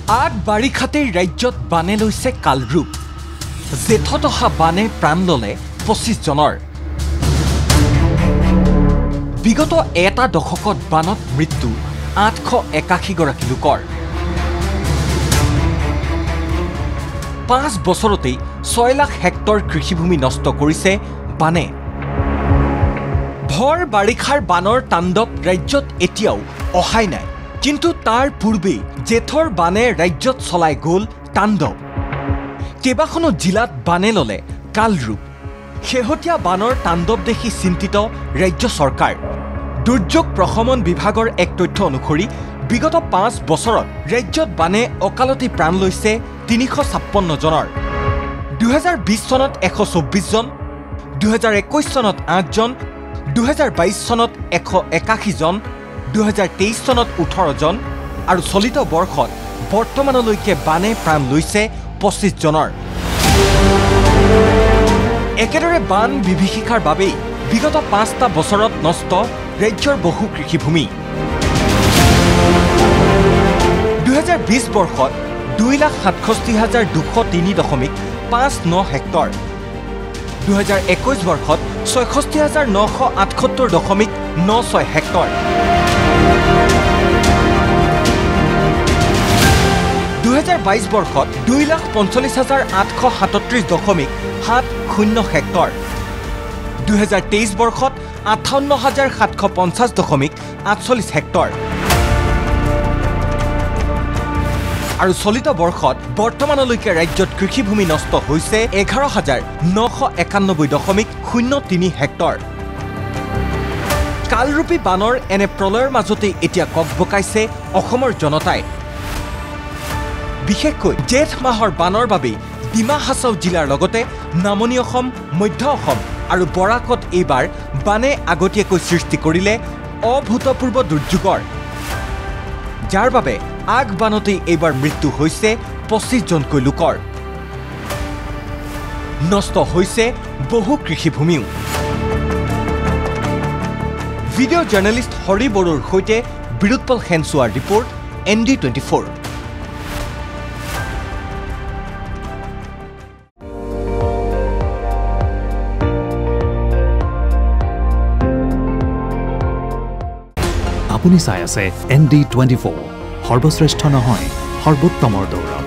আগ বাৰিষাতেই ৰাজ্যত বানে লৈছে কালৰূপ। জেঠত অহা বানে প্ৰাণ ললে ২৫ জনৰ। বিগত এটা দশকত বানত মৃত্যু ৮৮১ গৰাকী লোকৰ। ৫ বছৰতেই ৬ লাখ হেক্টৰ কৃষিভূমি নষ্ট কৰিছে বানে। ভৰ বাৰিষাৰ বানৰ তাণ্ডৱ ৰাজ্যত এতিয়াও অহাই নাই। কিন্তু তাৰ পূৰ্বেই জেঠৰ বানে ৰাজ্যত চলাই গ'ল তাণ্ডৱ। কেইবাখনো জিলাত বানে ললে কালৰূপ। শেহতীয়া বানৰ তাণ্ডৱ দেখি চিন্তিত ৰাজ্য চৰকাৰ। দুৰ্যোগ প্ৰশমন বিভাগৰ এক তথ্য অনুসৰি বিগত ৫ বছৰত ৰাজ্যত বানে অকালতে প্ৰাণ লৈছে ৩৫৬ জনৰ। ২০২০ চনত ১২৪ জন, ২০২১ চনত ৮ জন, ২০২২ চনত ১৮১ জন, ২০২৩ চনত ১৮ জন আৰু চলিত বৰ্ষত বৰ্তমানলৈকে বানে প্ৰাণ লৈছে ২৫ জনৰ। একেদৰে বান বিভীষিকাৰ বাবেই বিগত ৫টা বছৰত নষ্ট ৰাজ্যৰ বহু কৃষিভূমি। ২০২০ বৰ্ষত ২,৬৭,২০৩.৫৯ হেক্টৰ, ২০২১ বৰ্ষত ৬৬,৯৭৮.৯৬ হেক্টৰ, ২০২২ বৰ্ষত ২,৪৫,৮৩৭.৭০ হেক্টৰ, ২০২৩ বৰ্ষত ৫৮,৭৫০.৪৮ হেক্টৰ আৰু চলিত বৰ্ষত বৰ্তমানলৈকে ৰাজ্যত কৃষিভূমি নষ্ট হৈছে ১১,৯৯১.০৩ হেক্টৰ। কালৰূপী বানৰ এনে প্ৰলয়ৰ মাজতেই এতিয়া ককবকাইছে অসমৰ জনতাই। বিশেষকৈ জেঠ মাহৰ বানৰ বাবেই ডিমা হাছাও জিলাৰ লগতে নামনি অসম, মধ্য অসম আৰু বৰাকত এইবাৰ বানে আগতীয়াকৈ সৃষ্টি কৰিলে অভূতপূৰ্ব দুৰ্যোগৰ, যাৰ বাবে আগ বানতেই এইবাৰ মৃত্যু হৈছে ২৫ জনকৈ লোকৰ। নষ্ট হৈছে বহু কৃষিভূমিও। ভিডিঅ' জাৰ্নেলিষ্ট হৰি বড়োৰ সৈতে বিৰুৎপল সেনচোৱাৰ ৰিপৰ্ট ND24। আপুনি চাই আছে ND24, সৰ্বশ্ৰেষ্ঠ নহয় সৰ্বোত্তমৰ দৌৰ।